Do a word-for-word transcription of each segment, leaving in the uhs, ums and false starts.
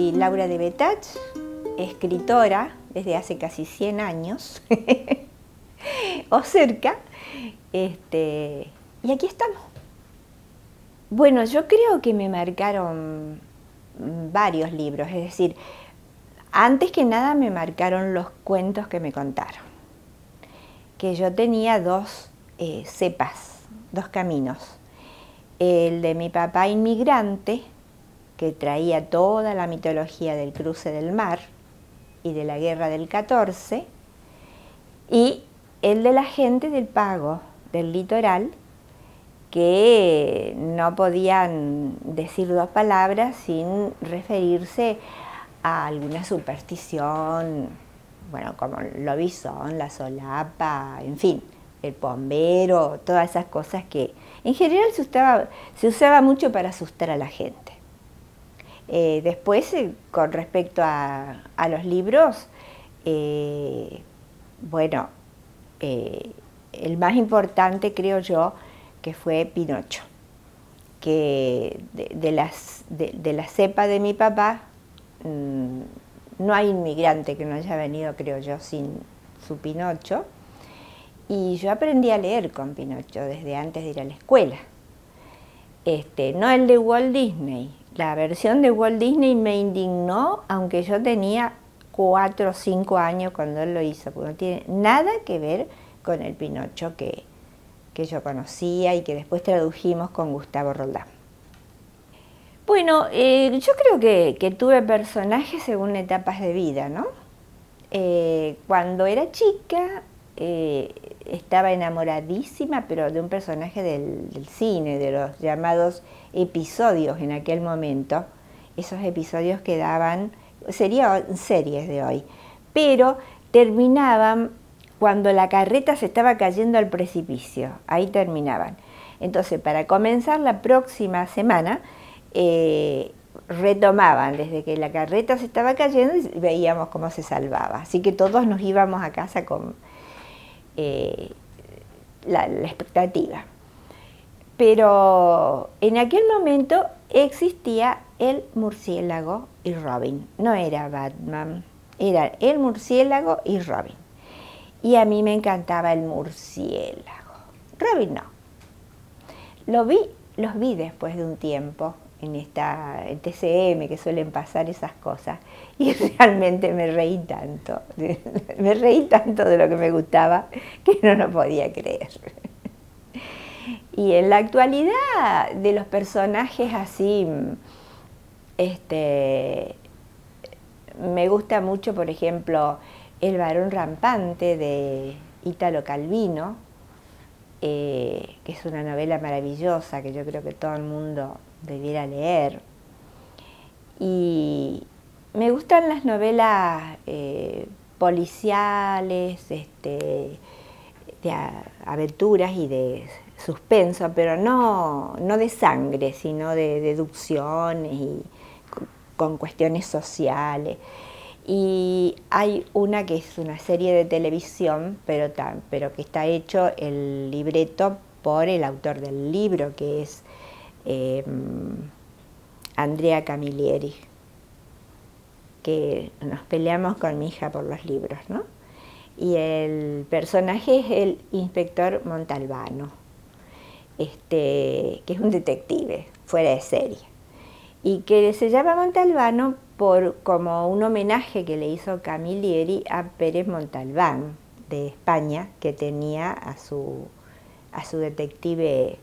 Soy Laura de Betach, escritora desde hace casi cien años, o cerca, este, y aquí estamos. Bueno, yo creo que me marcaron varios libros, es decir, antes que nada me marcaron los cuentos que me contaron, que yo tenía dos eh, cepas, dos caminos. El de mi papá inmigrante, que traía toda la mitología del cruce del mar y de la guerra del catorce, y el de la gente del Pago, del litoral, que no podían decir dos palabras sin referirse a alguna superstición, bueno, como el lobizón, la solapa, en fin, el pombero, todas esas cosas que en general se usaba, se usaba mucho para asustar a la gente. Eh, después, eh, con respecto a, a los libros, eh, bueno, eh, el más importante creo yo que fue Pinocho, que de, de, las, de, de la cepa de mi papá, mmm, no hay inmigrante que no haya venido, creo yo, sin su Pinocho. Y yo aprendí a leer con Pinocho desde antes de ir a la escuela. Este, no el de Walt Disney. La versión de Walt Disney me indignó, aunque yo tenía cuatro o cinco años cuando él lo hizo, porque no tiene nada que ver con el Pinocho que, que yo conocía y que después tradujimos con Gustavo Roldán. Bueno, eh, yo creo que, que tuve personajes según etapas de vida, ¿no? Eh, cuando era chica eh, estaba enamoradísima, pero de un personaje del, del cine, de los llamados episodios en aquel momento, esos episodios que daban, serían series de hoy, pero terminaban cuando la carreta se estaba cayendo al precipicio, ahí terminaban. Entonces, para comenzar la próxima semana, eh, retomaban desde que la carreta se estaba cayendo y veíamos cómo se salvaba. Así que todos nos íbamos a casa con eh, la, la expectativa. Pero en aquel momento existía el murciélago y Robin. No era Batman, era el murciélago y Robin. Y a mí me encantaba el murciélago. Robin no. Lo vi, los vi después de un tiempo en esta en T C M, que suelen pasar esas cosas, y realmente me reí tanto, me reí tanto de lo que me gustaba, que no lo podía creer. Y en la actualidad, de los personajes así, este, me gusta mucho, por ejemplo, El varón rampante de Italo Calvino, eh, que es una novela maravillosa que yo creo que todo el mundo debiera leer. Y me gustan las novelas eh, policiales, este, de aventuras y de suspenso, pero no, no de sangre, sino de deducciones y con cuestiones sociales. Y hay una que es una serie de televisión, pero, pero que está hecho el libreto por el autor del libro, que es eh, Andrea Camilleri, que nos peleamos con mi hija por los libros, ¿no? Y el personaje es el inspector Montalbano, este, que es un detective fuera de serie, y que se llama Montalbano por, como un homenaje que le hizo Camilleri a Pérez Montalbán, de España, que tenía a su, a su detective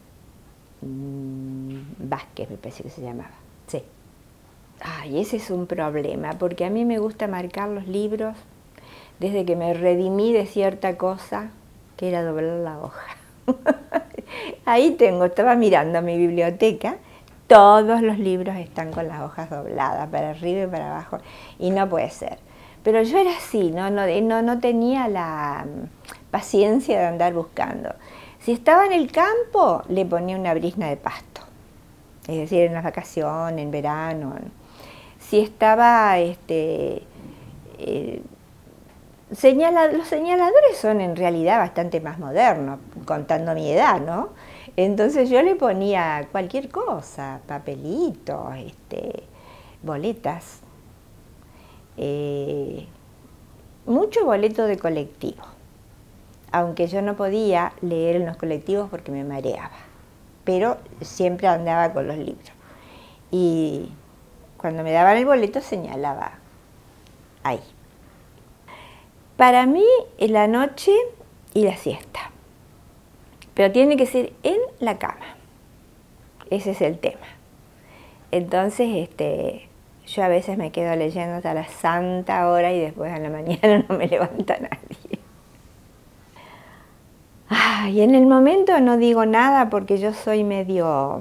mmm, Vázquez, me parece que se llamaba. Sí. Ay, ese es un problema, porque a mí me gusta marcar los libros desde que me redimí de cierta cosa, que era doblar la hoja. Ahí tengo, estaba mirando mi biblioteca, todos los libros están con las hojas dobladas, para arriba y para abajo, y no puede ser. Pero yo era así, no, no, no, no tenía la paciencia de andar buscando. Si estaba en el campo, le ponía una brizna de pasto, es decir, en las vacaciones, en verano. Si estaba, este, eh, señala, los señaladores son en realidad bastante más modernos, contando mi edad, ¿no? Entonces yo le ponía cualquier cosa, papelitos, este, boletas, eh, mucho boleto de colectivo, aunque yo no podía leer en los colectivos porque me mareaba, pero siempre andaba con los libros. Y cuando me daban el boleto señalaba ahí. Para mí, en la noche y la siesta, pero tiene que ser en la cama, ese es el tema. Entonces, este, yo a veces me quedo leyendo hasta la santa hora y después a la mañana no me levanta nadie. Ay, en el momento no digo nada porque yo soy medio...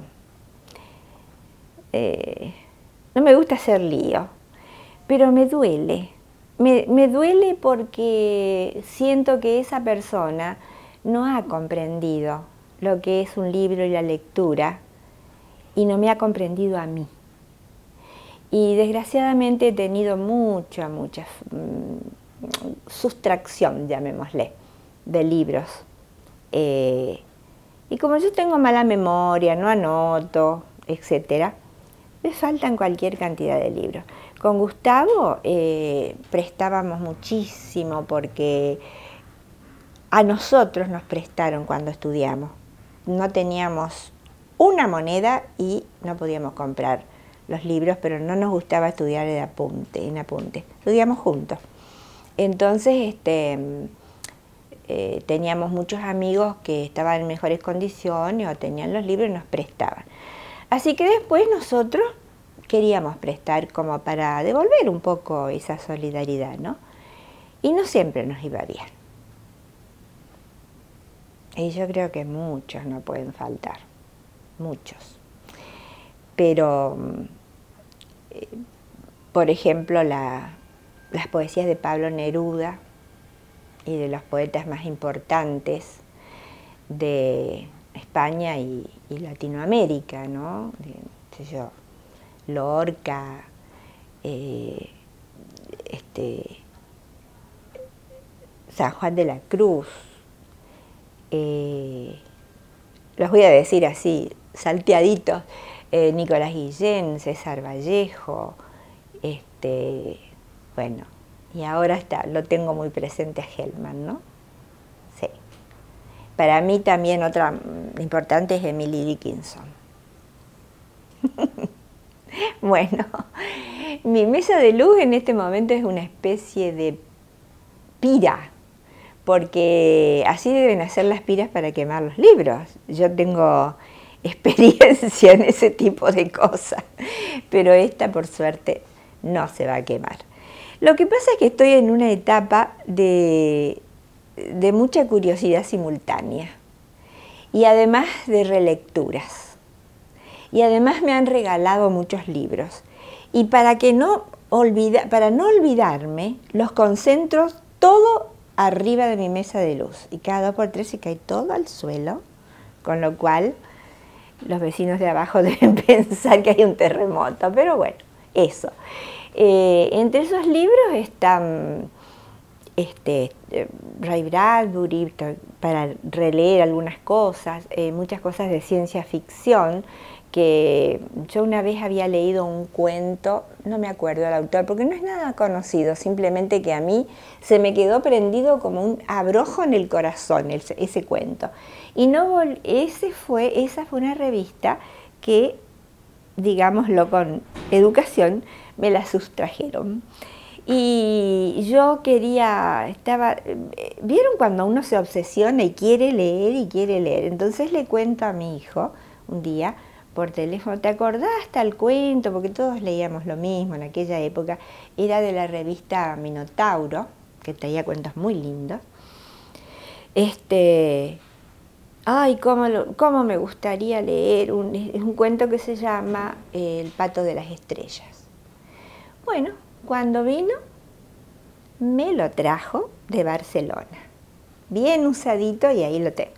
Eh, no me gusta hacer lío, pero me duele. Me, me duele porque siento que esa persona no ha comprendido lo que es un libro y la lectura y no me ha comprendido a mí. Y desgraciadamente he tenido mucha, mucha mmm, sustracción, llamémosle, de libros. Eh, y como yo tengo mala memoria, no anoto, etcétera, me faltan cualquier cantidad de libros. Con Gustavo eh, prestábamos muchísimo porque a nosotros nos prestaron cuando estudiamos. No teníamos una moneda y no podíamos comprar los libros, pero no nos gustaba estudiar de apunte, en apunte. Estudiamos juntos. Entonces, este, eh, teníamos muchos amigos que estaban en mejores condiciones o tenían los libros y nos prestaban. Así que después nosotros queríamos prestar como para devolver un poco esa solidaridad, ¿no? Y no siempre nos iba bien. Y yo creo que muchos no pueden faltar, muchos. Pero, eh, por ejemplo, la, las poesías de Pablo Neruda y de los poetas más importantes de España y, y Latinoamérica, ¿no? De, qué sé yo, Lorca, eh, este, San Juan de la Cruz, eh, los voy a decir así, salteaditos, eh, Nicolás Guillén, César Vallejo, este, bueno, y ahora está, lo tengo muy presente a Gelman, ¿no? Sí. Para mí también otra importante es Emily Dickinson. Bueno, mi mesa de luz en este momento es una especie de pira, porque así deben hacer las piras para quemar los libros. Yo tengo experiencia en ese tipo de cosas, pero esta por suerte no se va a quemar. Lo que pasa es que estoy en una etapa de, de mucha curiosidad simultánea y además de relecturas. Y además me han regalado muchos libros. Y para, que no olvida, para no olvidarme, los concentro todo arriba de mi mesa de luz. Y cada dos por tres se cae todo al suelo, con lo cual los vecinos de abajo deben pensar que hay un terremoto. Pero bueno, eso. Eh, entre esos libros están este, Ray Bradbury, para releer algunas cosas, eh, muchas cosas de ciencia ficción, que yo una vez había leído un cuento, no me acuerdo del autor, porque no es nada conocido, simplemente que a mí se me quedó prendido como un abrojo en el corazón ese, ese cuento. Y no ese fue, esa fue una revista que, digámoslo con educación, me la sustrajeron. Y yo quería, estaba, ¿vieron cuando uno se obsesiona y quiere leer y quiere leer? Entonces le cuento a mi hijo un día por teléfono, ¿te acordás tal cuento? Porque todos leíamos lo mismo en aquella época. Era de la revista Minotauro, que traía cuentos muy lindos. Este, ay, cómo, lo, cómo me gustaría leer un, un cuento que se llama El pato de las estrellas. Bueno, cuando vino, me lo trajo de Barcelona. Bien usadito y ahí lo tengo.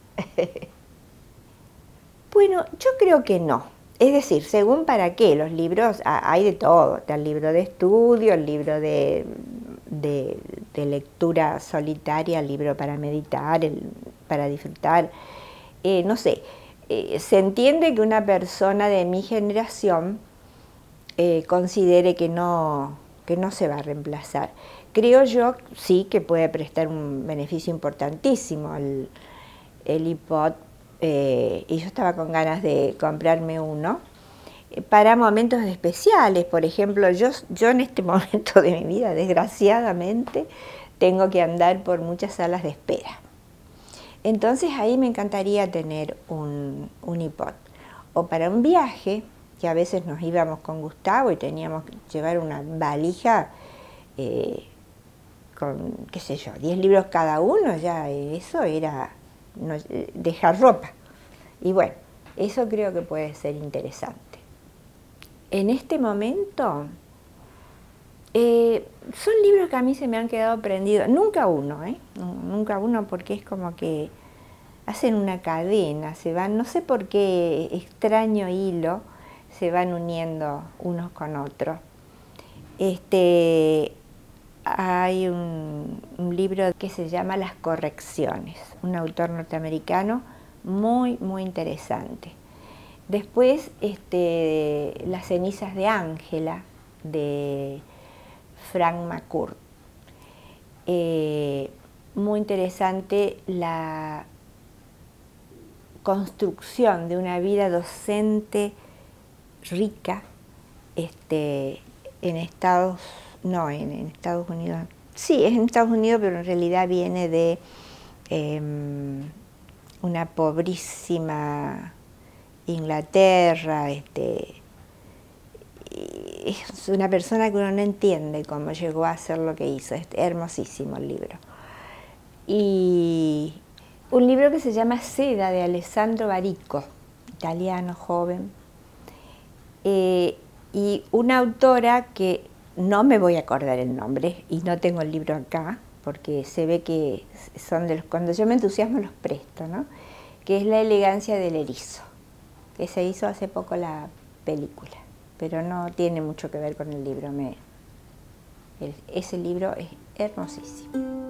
Bueno, yo creo que no. Es decir, según para qué, los libros, hay de todo. Está el libro de estudio, el libro de, de, de lectura solitaria, el libro para meditar, el, para disfrutar. Eh, no sé, eh, se entiende que una persona de mi generación eh, considere que no, que no se va a reemplazar. Creo yo sí que puede prestar un beneficio importantísimo el, el iPod, eh, y yo estaba con ganas de comprarme uno para momentos especiales. Por ejemplo, yo, yo en este momento de mi vida, desgraciadamente, tengo que andar por muchas salas de espera. Entonces ahí me encantaría tener un, un iPod. O para un viaje, que a veces nos íbamos con Gustavo y teníamos que llevar una valija eh, con, qué sé yo, diez libros cada uno, ya eso era no, dejar ropa. Y bueno, eso creo que puede ser interesante. En este momento, eh, son libros que a mí se me han quedado prendidos. Nunca uno, ¿eh? Nunca uno, porque es como que hacen una cadena, se van, no sé por qué extraño hilo, se van uniendo unos con otros. Este, hay un, un libro que se llama Las correcciones, un autor norteamericano muy, muy interesante. Después, este, Las cenizas de Ángela, de Frank McCourt. Eh, muy interesante la construcción de una vida docente rica este, en Estados, no, en, en Estados Unidos. Sí, es en Estados Unidos, pero en realidad viene de eh, una pobrísima Inglaterra. Este, es una persona que uno no entiende cómo llegó a hacer lo que hizo. Es hermosísimo el libro. Y un libro que se llama Seda, de Alessandro Baricco, italiano, joven. Eh, y una autora que no me voy a acordar el nombre, y no tengo el libro acá, porque se ve que son de los, cuando yo me entusiasmo los presto, ¿no? Que es La elegancia del erizo, que se hizo hace poco la película, pero no tiene mucho que ver con el libro. Me, el, ese libro es hermosísimo.